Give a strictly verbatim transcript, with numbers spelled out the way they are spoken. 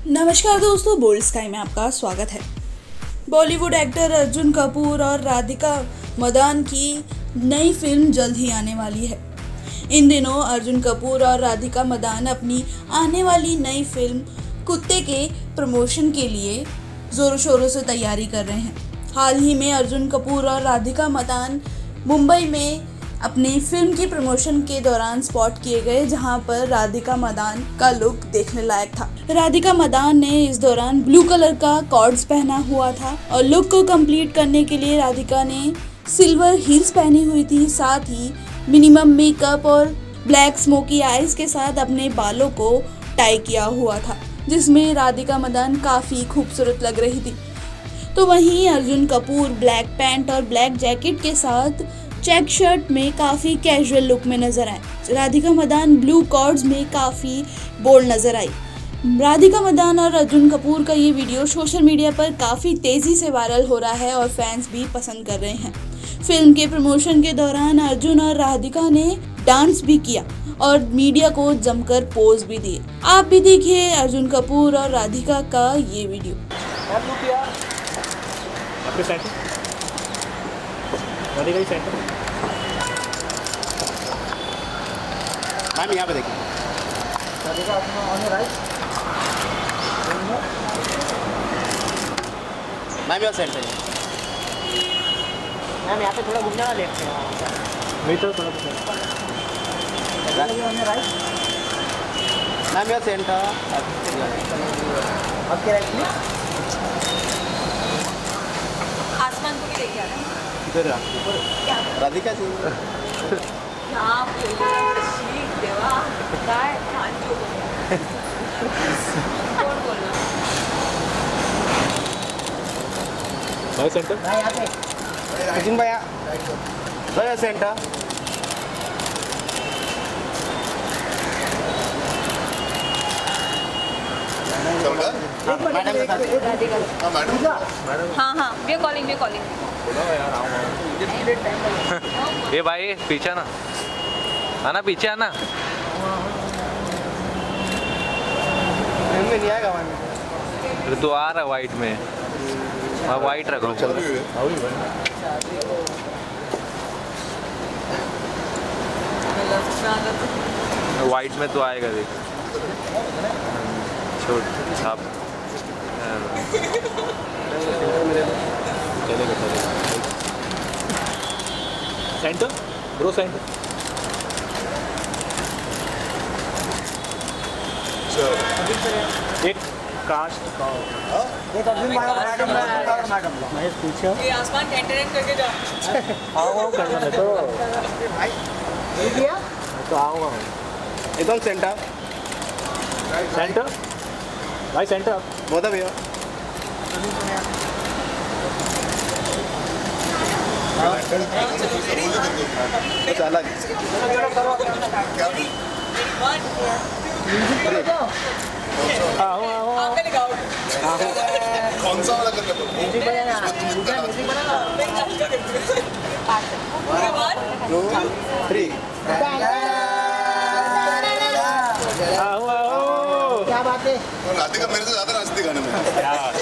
नमस्कार दोस्तों, bold sky में आपका स्वागत है। बॉलीवुड एक्टर अर्जुन कपूर और राधिका मदान की नई फिल्म जल्द ही आने वाली है। इन दिनों अर्जुन कपूर और राधिका मदान अपनी आने वाली नई फिल्म कुत्ते के प्रमोशन के लिए जोरों शोरों से तैयारी कर रहे हैं। हाल ही में अर्जुन कपूर और राधिका मदान मुंबई में अपनी फिल्म की प्रमोशन के दौरान स्पॉट किए गए, जहां पर राधिका मदान का लुक देखने लायक था। राधिका मदान ने इस दौरान ब्लू कलर का कॉर्ड्स पहना हुआ था और लुक को कंप्लीट करने के लिए राधिका ने सिल्वर हील्स पहनी हुई थी। साथ ही मिनिमम मेकअप और ब्लैक स्मोकी आईज के साथ अपने बालों को टाई किया हुआ था, जिसमें राधिका मदान काफ़ी खूबसूरत लग रही थी। तो वहीं अर्जुन कपूर ब्लैक पैंट और ब्लैक जैकेट के साथ चेक शर्ट में काफ़ी कैजुअल लुक में नजर आए। राधिका मदान ब्लू कॉर्ड्स में काफ़ी बोल्ड नजर आई। राधिका मदान और अर्जुन कपूर का ये वीडियो सोशल मीडिया पर काफ़ी तेज़ी से वायरल हो रहा है और फैंस भी पसंद कर रहे हैं। फिल्म के प्रमोशन के दौरान अर्जुन और राधिका ने डांस भी किया और मीडिया को जमकर पोज भी दिए। आप भी देखिए अर्जुन कपूर और राधिका का ये वीडियो। मैम यहाँ पे देखिए, मैम यहाँ सेंटर है। मैम यहाँ पे थोड़ा घूमने वाले नहीं तो थोड़ा मैम यहाँ सेंटर आपके राइट में आसमान को भी देखिए इधर राधिका जी देवा काय भाई सेंटर यहाँ पे सचिन भैया भैया सेंटर हाँ हाँ we are calling we are calling ये भाई पीछे ना आना, पीछे आना। नहीं आएगा फिर तो आ रहा वाइट में, वहाँ वाइट रखो। चल वाइट में तो आएगा, देख छोड़ साफ चलेगा चलेगा। सेंटर ब्रो सेंटर एक कास्ट का एक अर्जुन मैडम मैडम महेश पूछो ये आसमान टेंटरेंट करके जाओ। आओ करना है तो भाई ये दिया तो आऊँगा एकदम सेंटर सेंटर भाई सेंटर बहुत है भैया कुछ अलग आओ आओ कौन सा वाला करना म्यूजिक बजाना म्यूजिक बजाना टू थ्री आओ आओ क्या बात है राधिका मेरे से ज्यादा नाचती गाने में।